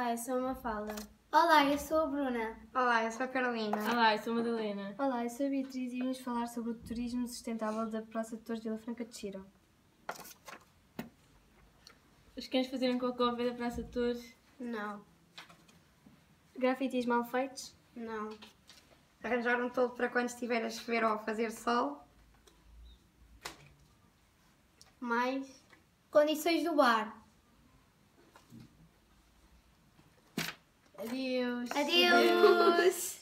Olá, eu sou a Mafalda. Olá, eu sou a Bruna. Olá, eu sou a Carolina. Olá, eu sou a Madalena. Olá, eu sou a Beatriz e vamos falar sobre o turismo sustentável da Praça de Torres de Vila Franca de Xira. Os cães fazerem cocô ao pé da Praça de Torres? Não. Grafitis mal feitos? Não. Arranjar um toldo para quando estiver a chover ou a fazer sol? Mais condições do bar. Adeus! Adeus.